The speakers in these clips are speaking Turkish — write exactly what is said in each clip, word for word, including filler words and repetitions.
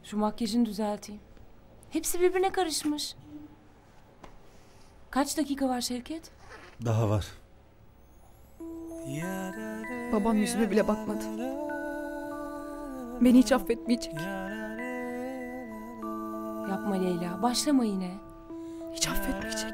Şu makyajını düzelteyim. Hepsi birbirine karışmış. Kaç dakika var Şevket? Daha var. Babam yüzüme bile bakmadı. Beni hiç affetmeyecek. Yapma Leyla. Başlama yine. Hiç affetmeyecek.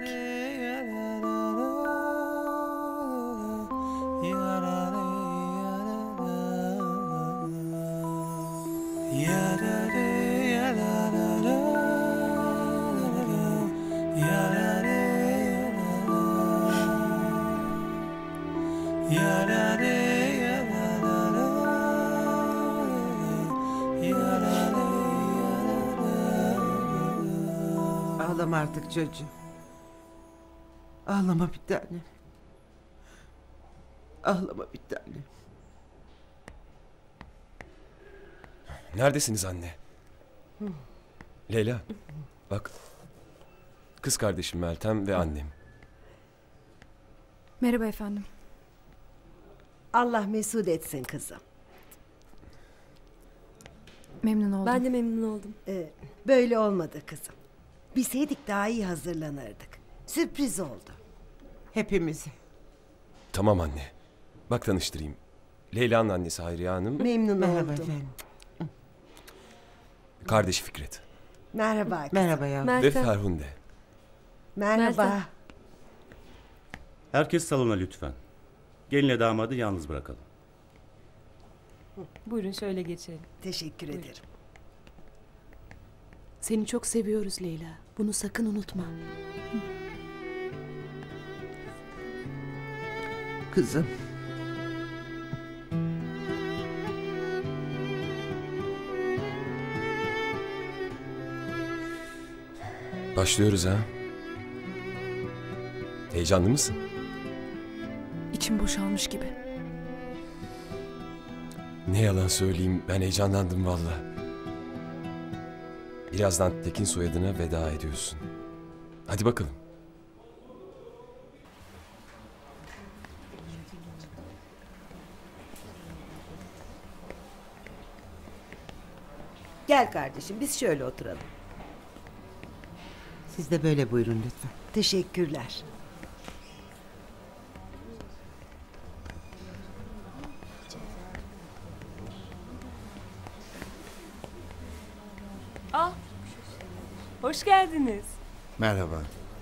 Ağlama artık çocuğum. Ağlama bir tanem. Ağlama bir tanem. Neredesiniz anne? Leyla, bak. Kız kardeşim Meltem ve annem. Merhaba efendim. Allah mesut etsin kızım. Memnun oldum. Ben de memnun oldum. Ee, böyle olmadı kızım. Bilseydik daha iyi hazırlanırdık. Sürpriz oldu. Hepimize. Tamam anne. Bak tanıştırayım. Leyla'nın annesi Hayriye Hanım, Memnun Merhaba oldum. efendim. kardeşi Fikret Merhaba kızım. Merhaba yavrum. ve Meltem. Ferhunde. Merhaba. Meltem. Herkes salona lütfen. Gelinle damadı yalnız bırakalım. Buyurun şöyle geçelim. Teşekkür ederim. Seni çok seviyoruz Leyla. Bunu sakın unutma. Kızım. Başlıyoruz ha. Heyecanlı mısın? İçim boşalmış gibi. Ne yalan söyleyeyim, ben heyecanlandım valla. Birazdan Tekin soyadına veda ediyorsun. Hadi bakalım. Gel kardeşim biz şöyle oturalım. Siz de böyle buyurun lütfen. Teşekkürler. Ah, hoş geldiniz. Merhaba.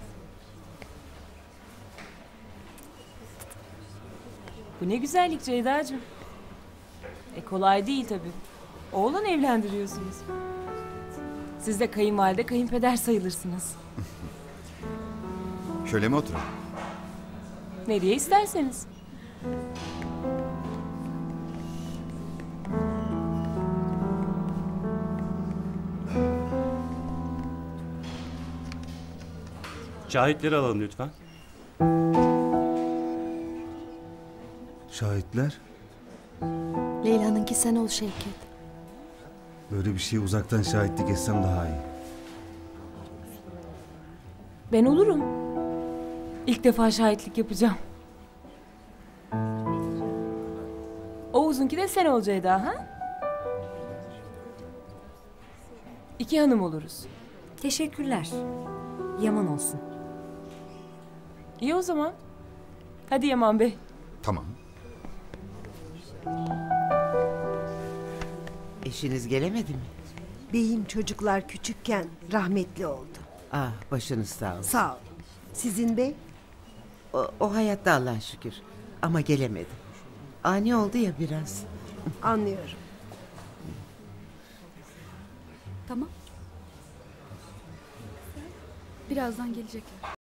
Bu ne güzellik Ceyda'cığım. E kolay değil tabii. Oğlan evlendiriyorsunuz. Siz de kayınvalide kayınpeder sayılırsınız. Şöyle mi oturalım? Nereye isterseniz. Şahitleri alalım lütfen. Şahitler? Leyla'nınki sen ol Şevket. Böyle bir şey uzaktan şahitlik etsem daha iyi. Ben olurum. İlk defa şahitlik yapacağım. Oğuz'unki de sen ol Ceyda ha? İki hanım oluruz. Teşekkürler. Yaman olsun. İyi o zaman. Hadi Yaman Bey. Tamam. Eşiniz gelemedi mi? Beyim çocuklar küçükken rahmetli oldu. Ah başınız sağ olsun. Sağ ol. Sizin bey? O, o hayatta Allah'a şükür. Ama gelemedi. Ani oldu ya biraz. Anlıyorum. Tamam. Birazdan gelecekler.